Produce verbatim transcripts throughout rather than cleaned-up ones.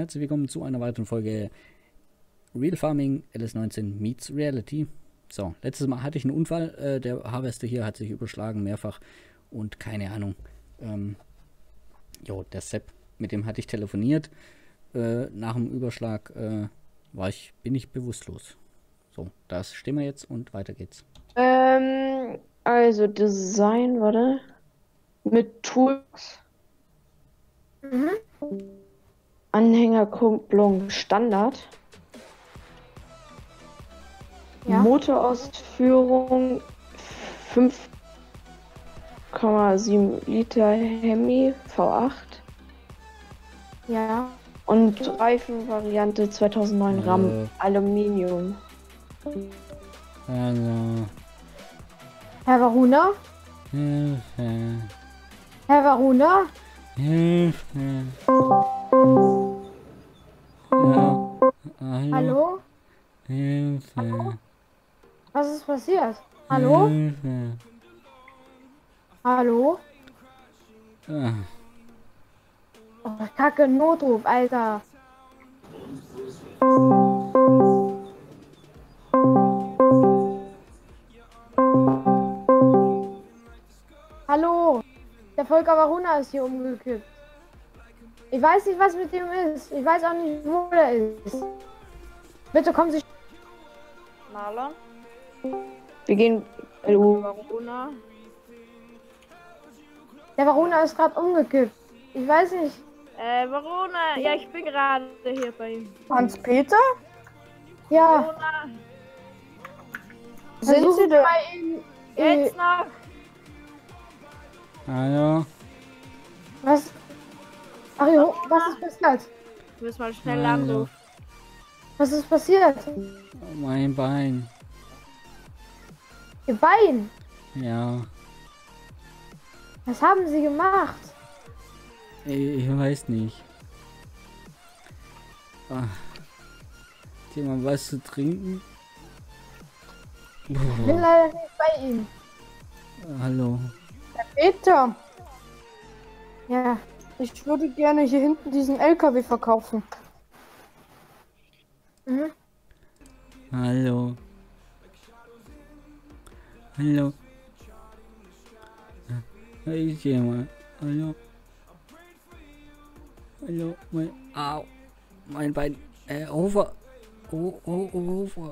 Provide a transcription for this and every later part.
herzlich willkommen zu einer weiteren Folge Real Farming L S neunzehn meets Reality. So, letztes Mal hatte ich einen Unfall, äh, der Harvester hier hat sich überschlagen mehrfach und keine Ahnung. Ähm, jo, der Sepp, mit dem hatte ich telefoniert. Äh, nach dem Überschlag äh, war ich, bin ich bewusstlos. So, das stehen wir jetzt und weiter geht's. Ähm, also Design, warte. Mit Tools. Mhm. Anhängerkupplung Standard. Ja. Motorausführung fünf Komma sieben Liter Hemi V acht. Ja. Und Reifenvariante zweitausendneun RAM Äh. Aluminium. Also, Herr Varuna? Hilfe, Herr Varuna? Hilfe. Ja, hallo? Hallo? Hilfe. Was ist passiert? Hallo? Hilfe. Hallo? Ah, Oh, Kacke, Notruf, Alter. Hallo? Der Volker Varuna ist hier umgekippt. Ich weiß nicht, was mit dem ist. Ich weiß auch nicht, wo der ist. Bitte kommen Sie. Marlon, Wir gehen L U. Varuna. Der Varuna ist gerade umgekippt. Ich weiß nicht. Äh, Varuna, ja, ich bin gerade hier bei ihm. Hans-Peter? Ja. Varuna, Sind Sind Sie da? bei ihm, geht's äh, noch? hallo? was? Ach jo, was ist passiert? Ich muss mal schnell Hallo. anrufen. Was ist passiert? Oh, mein Bein. Ihr Bein? Ja, Was haben Sie gemacht? ich, ich weiß nicht. Ah. Dir mal was zu trinken? Ich bin Boah. leider nicht bei ihm. Hallo. Peter, Ja. ich würde gerne hier hinten diesen L K W verkaufen. Mhm. Hallo. Hallo. Ja, ich geh mal. Hallo. Hallo. Mein. Au. Mein Bein. Äh, Hofer. Oh, oh, oh, Hofer.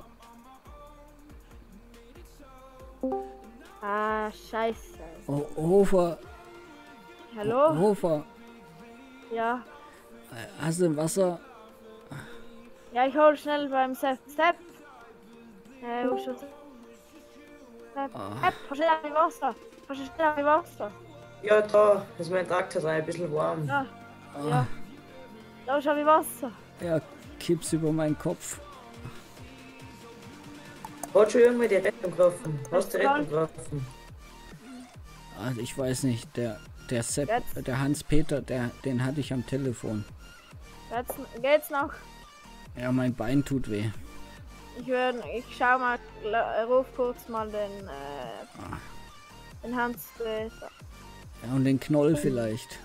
Ah, scheiße. Oh, Hofer. Hallo? Hofer. Ja. Äh, Hast du Wasser? Ja, ich hol schnell beim Sepp. Sepp. Äh, wo ist das? Sepp. Ah. Sepp, hast du schnell mein Wasser? Hast du schnell mein Wasser? Ja, da ist mein Traktor dran, ein bisschen warm. Ja. Ah. Ja. Da ist schon mein Wasser. Ja, kipp's über meinen Kopf. Hat schon irgendwann die Rettung getroffen? Hast du die Ist Rettung getroffen? Also ich weiß nicht, der, der Sepp, Jetzt. der Hans-Peter, der, den hatte ich am Telefon. Jetzt geht's noch. Ja, mein Bein tut weh. Ich würde, ich schau mal, la- ruf kurz mal den, äh, Ah. den Hans-Peter. Ja, und den Knoll vielleicht.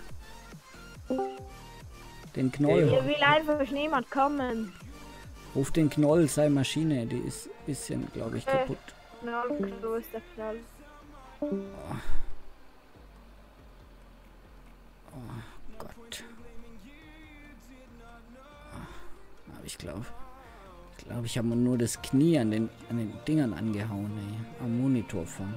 Den Knoll. Hier will einfach niemand kommen. Ruf den Knoll, seine Maschine, die ist ein bisschen, glaube ich, Äh. kaputt. Knall, wo ist der Knall? Oh Gott. Ah, Aber ich glaube, ich glaube, ich habe mir nur das Knie an den, an den Dingern angehauen, ey. Am Monitor von.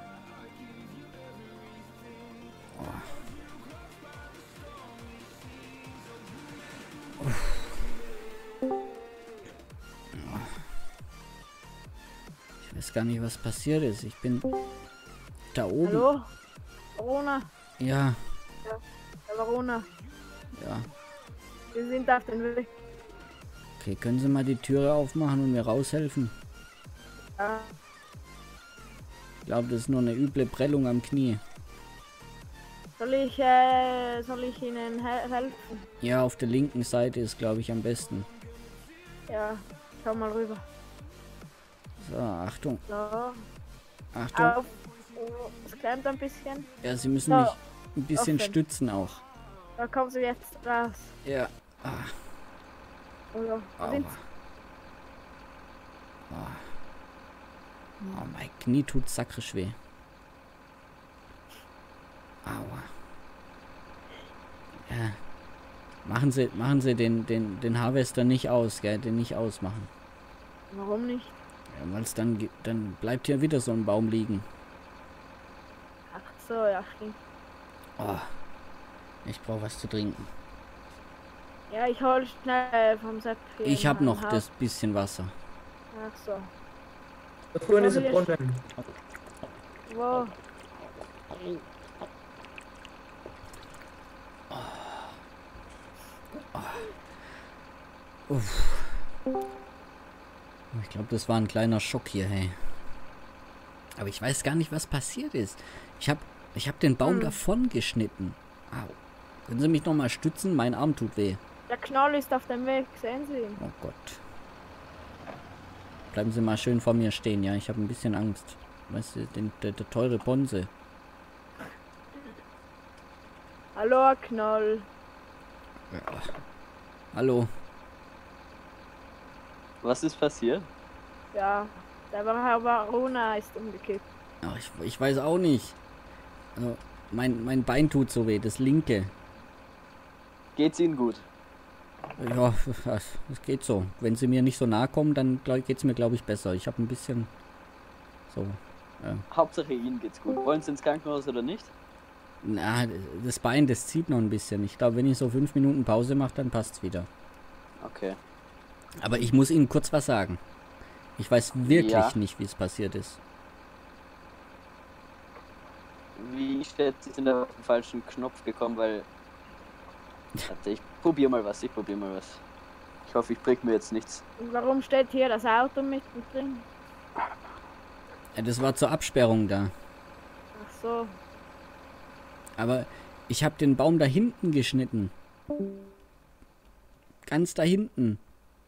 Ich weiß gar nicht, was passiert ist. Ich bin da oben. Hallo? Varuna? Ja, Der Varuna. ja. Wir sind auf dem Weg. Okay, können Sie mal die Türe aufmachen und mir raushelfen? Ja. Ich glaube, das ist nur eine üble Prellung am Knie. Soll ich, äh, soll ich Ihnen he helfen? Ja, auf der linken Seite ist, glaube ich, am besten. Ja, schau mal rüber. So, Achtung, So, Achtung. auf. Oh, es klemmt ein bisschen. Ja, Sie müssen So, mich ein bisschen offen. stützen auch. Da kommst du jetzt raus. Ja. Ah. Oder? Aua. Sind Oh. Oh, mein Knie tut sakrisch weh. Aua. Ja. Machen Sie, machen Sie den, den, den Harvester nicht aus, gell? Den nicht ausmachen. Warum nicht? Ja, weil es dann, ge- dann bleibt hier wieder so ein Baum liegen. Ach so, ja, stimmt. Oh. Ich brauche was zu trinken. Ja, ich hol schnell vom Sepp. hier Ich in habe mein noch Haus. das bisschen Wasser. Ach so. Da vorne ist ein Soll ich- Brunnen. Wo? Uff. Ich glaube, das war ein kleiner Schock hier, hey. Aber ich weiß gar nicht, was passiert ist. Ich habe ich hab den Baum Hm. davon geschnitten. Au. Können Sie mich noch mal stützen? Mein Arm tut weh. Der Knoll ist auf dem Weg, sehen Sie ihn? Oh Gott. Bleiben Sie mal schön vor mir stehen, ja? Ich habe ein bisschen Angst. Weißt du, den, der, der teure Ponse. Hallo, Herr Knoll. Ja. Hallo. Was ist passiert? Ja, der Herr Varuna ist umgekippt. Ach, ich, ich weiß auch nicht. Also, mein, mein Bein tut so weh, das linke. Geht's Ihnen gut? Ja, das geht so. Wenn Sie mir nicht so nahe kommen, dann geht es mir, glaube ich, besser. Ich habe ein bisschen so. Hauptsache Ihnen geht's gut. Wollen Sie ins Krankenhaus oder nicht? Na, das Bein, das zieht noch ein bisschen. Ich glaube, wenn ich so fünf Minuten Pause mache, dann passt's wieder. Okay. Aber ich muss Ihnen kurz was sagen. Ich weiß wirklich Ja. nicht, wie es passiert ist. Wie stellt Sie sind auf den falschen Knopf gekommen, weil... Warte, ich probiere mal was, ich probiere mal was. Ich hoffe, ich bringe mir jetzt nichts. Und warum steht hier das Auto mittendrin? Ja, das war zur Absperrung da. Ach so. Aber ich habe den Baum da hinten geschnitten. Ganz da hinten.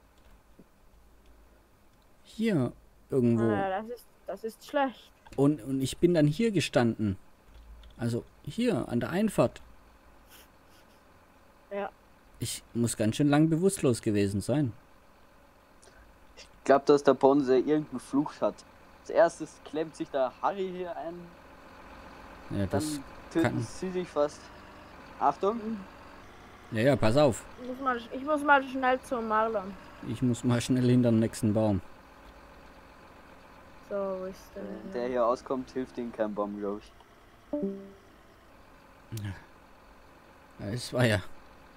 Hier irgendwo. Ah, das ist, das ist schlecht. Und, und ich bin dann hier gestanden. Also hier an der Einfahrt. Ja. Ich muss ganz schön lang bewusstlos gewesen sein. Ich glaube, dass der Ponse irgendeinen Fluch hat. Als erstes klemmt sich der Harry hier ein, Ja, das. dann töten kann- Sie sich fast. Achtung! Ja, ja, pass auf. Ich muss mal, ich muss mal schnell zum Marlon. Ich muss mal schnell hinter den nächsten Baum. So, wo ist der? Der hier auskommt, hilft Ihnen kein Baum, glaube ich. Ja, es war ja.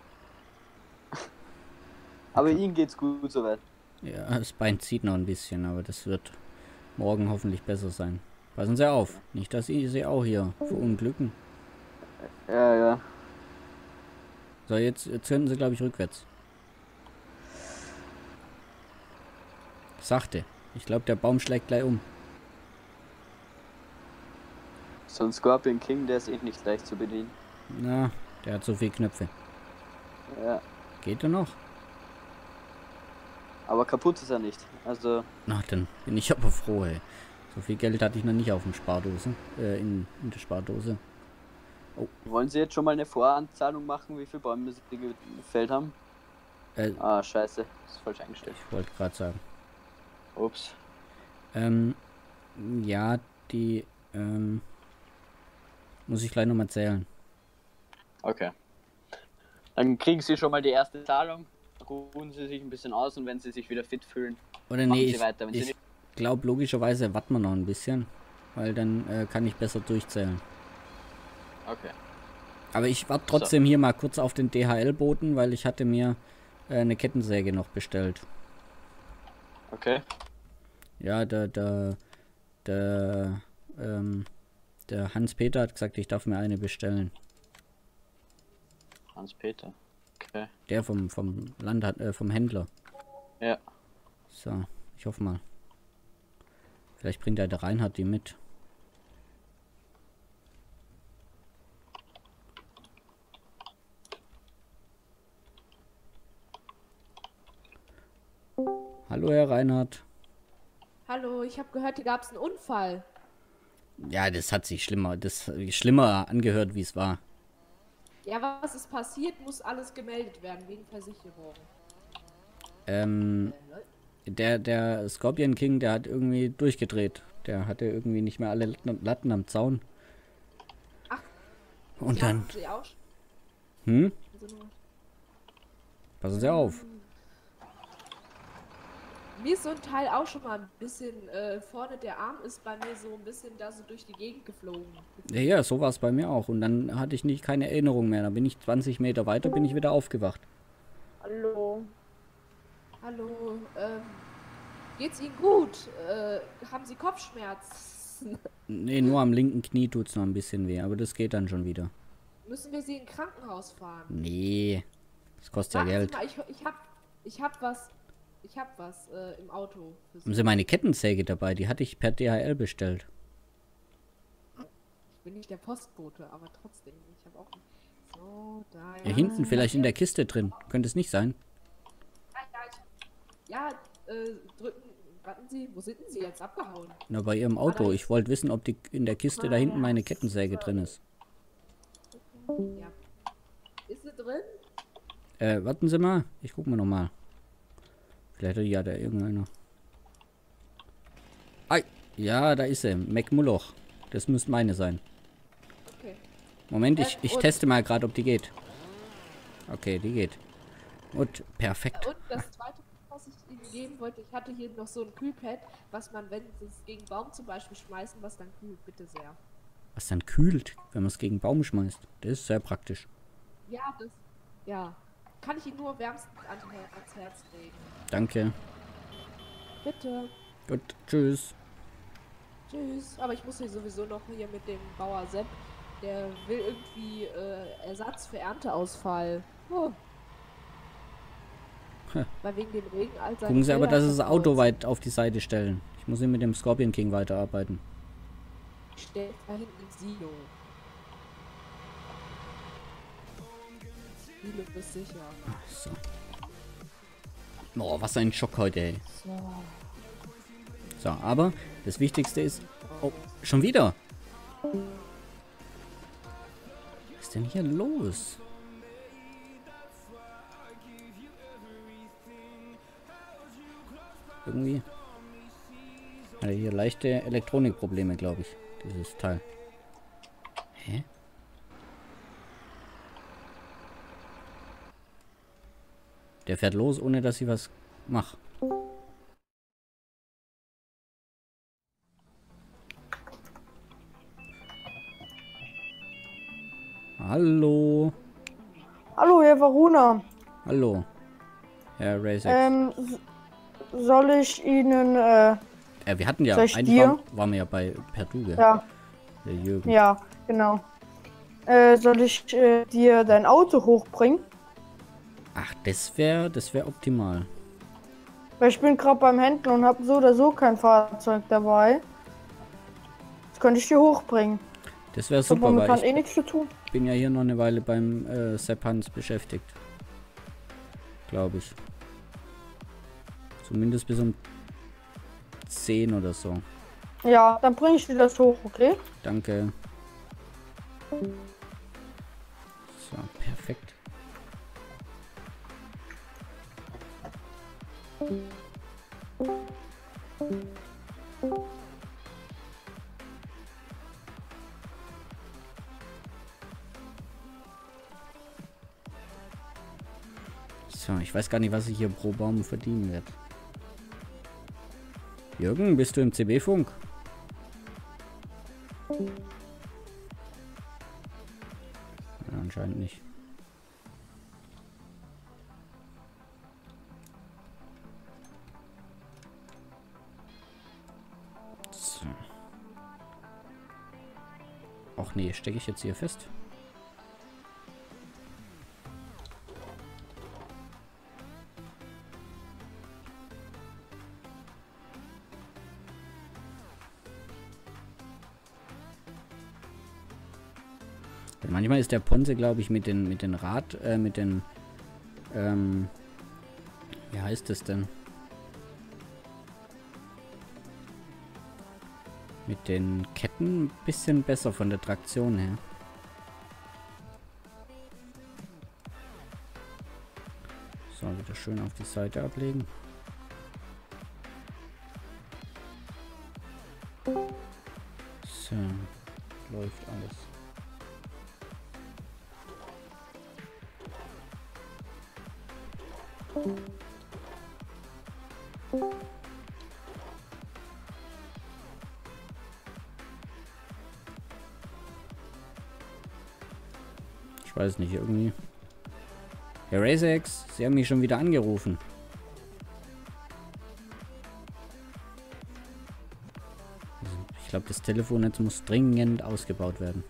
Aber Ihnen geht's gut soweit. Ja, das Bein zieht noch ein bisschen, aber das wird morgen hoffentlich besser sein. Passen Sie auf. Nicht, dass Sie sie auch hier verunglücken. Ja, ja. So, jetzt, jetzt könnten Sie, glaube ich, rückwärts. Sachte. Ich glaube, der Baum schlägt gleich um. So ein Scorpion King, der ist eh nicht leicht zu bedienen. Na, der hat so viele Knöpfe. Ja. Geht er noch? Aber kaputt ist er nicht. Also, Na, dann bin ich aber froh, ey. So viel Geld hatte ich noch nicht auf dem Spardose. Äh, in, in der Spardose. wollen Sie jetzt schon mal eine Voranzahlung machen, wie viele Bäume Sie gefällt haben? Äh, Ah, scheiße. Das ist falsch eingestellt. ich wollte gerade sagen. Ups. Ähm, ja, die, ähm, muss ich gleich nochmal zählen. Okay. Dann kriegen Sie schon mal die erste Zahlung. Ruhen Sie sich ein bisschen aus und wenn Sie sich wieder fit fühlen, Oder machen nee, Sie ich, weiter. Wenn Sie ich nicht... glaube logischerweise warten wir noch ein bisschen, weil dann äh, kann ich besser durchzählen. Okay. Aber ich warte trotzdem hier mal kurz auf den D H L-Boten, weil ich hatte mir äh, eine Kettensäge noch bestellt. Okay. Ja, der, der, der, ähm, der Hans-Peter hat gesagt, ich darf mir eine bestellen. Hans-Peter. Okay. Der vom, vom Land hat, äh, vom Händler. Ja. So, ich hoffe mal. Vielleicht bringt der, der Reinhard die mit. Hallo, Herr Reinhard. Hallo, ich habe gehört, hier gab es einen Unfall. Ja, das hat sich schlimmer, das schlimmer angehört, wie es war. Ja, was ist passiert, muss alles gemeldet werden, wegen Versicherung. Ähm, der, der Scorpion King, der hat irgendwie durchgedreht. Der hatte irgendwie nicht mehr alle Latten, Latten am Zaun. Ach. Und Sie dann... haben sie auch schon- Hm? also nur- Passen Sie auf. Mir ist so ein Teil auch schon mal ein bisschen, äh, vorne der Arm ist bei mir so ein bisschen da so durch die Gegend geflogen. Ja, ja, so war es bei mir auch. Und dann hatte ich nicht keine Erinnerung mehr. Da bin ich zwanzig Meter weiter, bin ich wieder aufgewacht. Hallo. Hallo, ähm, geht's Ihnen gut? Äh, haben Sie Kopfschmerzen? Nee, nur am linken Knie tut es noch ein bisschen weh, aber das geht dann schon wieder. Müssen wir Sie in ein Krankenhaus fahren? Nee, das kostet ja Warten Sie Geld. mal, ich, ich hab, ich hab was, ich hab was äh, im Auto. Für Haben Sie. Sie meine Kettensäge dabei? Die hatte ich per D H L bestellt. Ich bin nicht der Postbote, aber trotzdem, ich habe auch... So, da, Ja, hinten vielleicht in der Kiste drin. Könnte es nicht sein? Ja, äh, drücken, warten Sie, wo sind denn Sie jetzt abgehauen? Na, bei Ihrem Auto. Ich wollte wissen, ob die in der Kiste da hinten meine Kettensäge drin ist. Ja. Ist sie drin? Äh, warten Sie mal. Ich guck mal nochmal. Vielleicht hat ja da irgendeiner. Ei, ja, da ist sie. McMulloch. Das müsste meine sein. Okay. Moment, ich, Äh, ich und- teste mal gerade, ob die geht. Okay, die geht. Gut, perfekt. Und das zweite, was ich Ihnen geben wollte, ich hatte hier noch so ein Kühlpad, was man, wenn Sie es gegen Baum zum Beispiel schmeißen, was dann kühlt, bitte sehr. Was dann kühlt, wenn man es gegen Baum schmeißt. Das ist sehr praktisch. Ja, das, ja, kann ich Ihnen nur wärmstens ans Her- ans Herz legen. Danke. Bitte. Gut, tschüss. Tschüss. Aber ich muss hier sowieso noch hier mit dem Bauer Sepp, der will irgendwie äh, Ersatz für Ernteausfall. Oh. Hm. Weil wegen dem Regen, Alter. Gucken Sie aber, dass Sie das Auto weit auf die Seite stellen. Ich muss hier mit dem Scorpion King weiterarbeiten. Stellt da hinten ins Silo. Silo ist sicher. So. Oh, was ein Schock heute, ey. So, aber das Wichtigste ist... Oh, schon wieder? Was ist denn hier los? Irgendwie... Hat er hier leichte Elektronikprobleme, glaube ich. Dieses Teil. Hä? Der fährt los, ohne dass ich was mache. Hallo. Hallo, Herr Varuna. Hallo. Herr Racex. Ähm, s- soll ich Ihnen, äh, äh, wir hatten ja, soll ich eigentlich dir? waren, waren wir ja bei Pertuge. ja, Der Jürgen. ja, genau. Äh, soll ich äh, dir dein Auto hochbringen? Ach, das wäre das wär optimal. Weil ich bin gerade beim Händler und habe so oder so kein Fahrzeug dabei. Das könnte ich dir hochbringen. Das wäre Ich habe super, weil momentan ich eh nichts zu tun. bin ja hier noch eine Weile beim äh, Sepp Hans beschäftigt. Glaube ich. Zumindest bis um zehn oder so. Ja, dann bringe ich dir das hoch, okay? Danke. So, perfekt. So, ich weiß gar nicht, was ich hier pro Baum verdienen werde. Jürgen, bist du im C B-Funk? Ja, anscheinend nicht. So. Ach nee, stecke ich jetzt hier fest? Manchmal ist der Ponze, glaube ich, mit den mit den Rad, äh, mit den, ähm, wie heißt das denn? Mit den Ketten ein bisschen besser von der Traktion her. So, wieder schön auf die Seite ablegen. So, läuft alles. Ich weiß nicht, irgendwie. Herr Razex, Sie haben mich schon wieder angerufen. Also, ich glaube, das Telefonnetz muss dringend ausgebaut werden.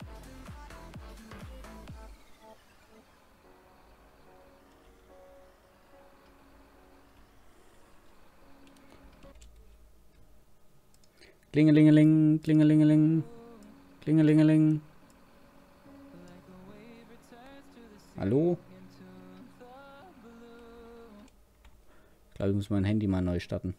Klingelingeling, klingelingeling, klingelingeling. Hallo? Ich glaube, ich muss mein Handy mal neu starten.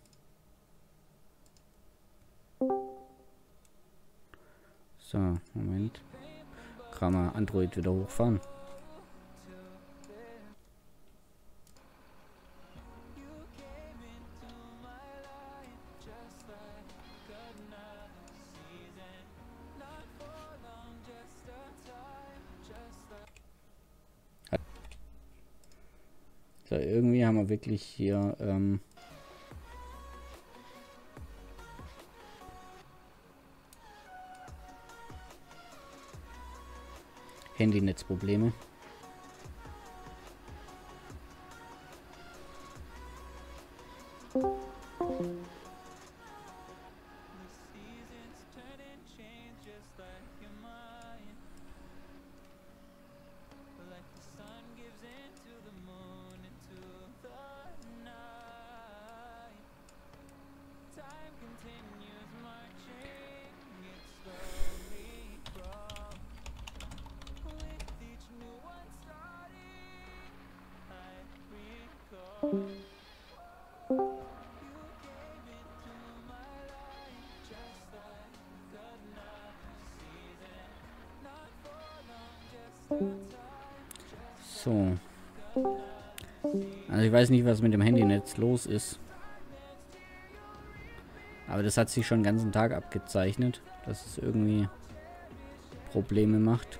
So, Moment. Kann man Android wieder hochfahren. So, irgendwie haben wir wirklich hier ähm, Handynetzprobleme. So. Also ich weiß nicht, was mit dem Handynetz los ist. Aber das hat sich schon den ganzen Tag abgezeichnet, dass es irgendwie Probleme macht.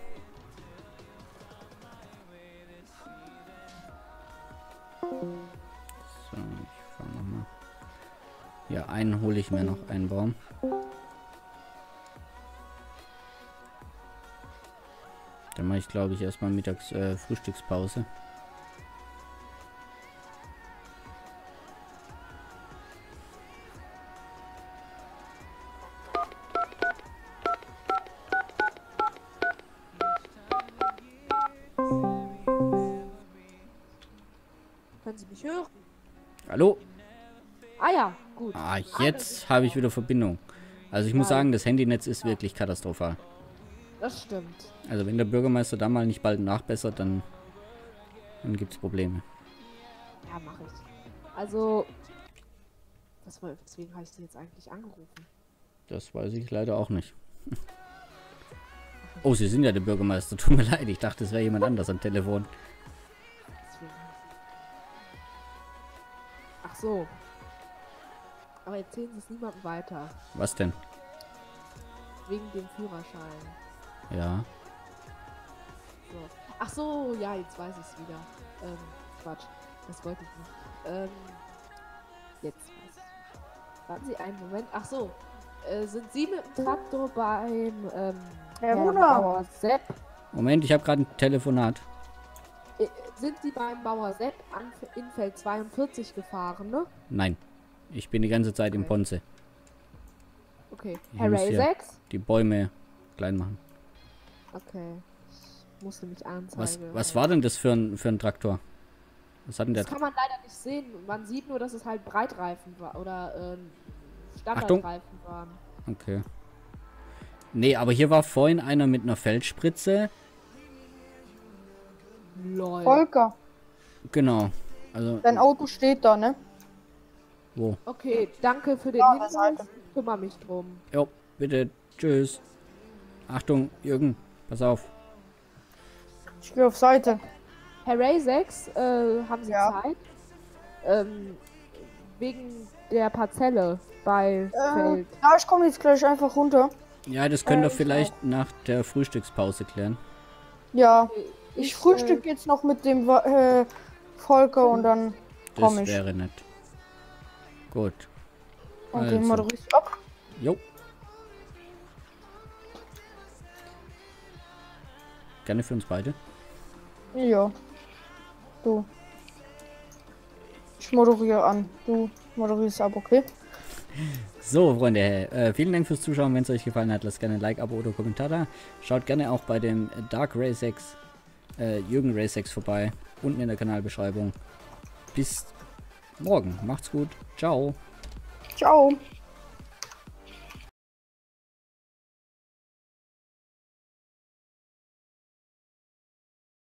So, ich fahr nochmal. Ja, einen hole ich mir noch, einen Baum. Dann mache ich, glaube ich, erstmal mittags äh, Frühstückspause. Können Sie mich hören? Hallo? Ah ja, gut. Ah, jetzt habe ich wieder Verbindung. Also ich muss sagen, das Handynetz ist wirklich katastrophal. Das stimmt. Also wenn der Bürgermeister da mal nicht bald nachbessert, dann, dann gibt es Probleme. Ja, mache ich. Also, das war, deswegen habe ich Sie jetzt eigentlich angerufen. Das weiß ich leider auch nicht. Oh, Sie sind ja der Bürgermeister. Tut mir leid, ich dachte, es wäre jemand anders am Telefon. Deswegen. Ach so. Aber erzählen Sie es niemandem weiter. Was denn? Wegen dem Führerschein. Ja. So. Ach so, ja, jetzt weiß ich es wieder. Ähm, Quatsch. Das wollte ich nicht. Ähm, jetzt weiß ich. Warten Sie einen Moment. Ach so. Äh, sind Sie mit dem Traktor beim, ähm, Herr Herrn Bruder. Bauer Sepp? Moment, ich habe gerade ein Telefonat. Äh, sind Sie beim Bauer Sepp an in Feld zweiundvierzig gefahren, ne? Nein. Ich bin die ganze Zeit im Okay. Ponze. Okay. Ich Herr muss hier Razex? die Bäume klein machen. Okay. Ich musste mich anzeigen. Was, was war denn das für ein, für ein Traktor? Was hat denn der... Das kann man leider nicht sehen. Man sieht nur, dass es halt Breitreifen war oder ähm, Achtung. Standardreifen waren. Okay. Nee, aber hier war vorhin einer mit einer Feldspritze. Lol. Volker, Genau. Also, dein Auto steht da, ne? wo? Okay, danke für den Ja, Hinweis. Seite. Ich kümmere mich drum. Jo, bitte. Tschüss. Achtung, Jürgen. Pass auf. Ich gehe auf Seite. Herr Razex, äh, haben Sie Ja. Zeit? Ähm, wegen der Parzelle bei Äh, Feld. ja, ich komme jetzt gleich einfach runter. Ja, das könnt ihr Äh, vielleicht nach der Frühstückspause klären. Ja, ich Ich, frühstück jetzt noch mit dem Wa- äh, Volker und dann Das komme ich. wäre nett. Gut. Und Also. den moderierst du ab. Jo. Gerne für uns beide. Ja. Du. Ich moderiere an. Du moderierst ab, okay? So, Freunde, äh, vielen Dank fürs Zuschauen. Wenn es euch gefallen hat, lasst gerne ein Like, Abo oder Kommentar da. Schaut gerne auch bei dem Dark Ray sechs, äh, Jürgen Ray sechs vorbei. Unten in der Kanalbeschreibung. Bis morgen. Macht's gut. Ciao. Ciao.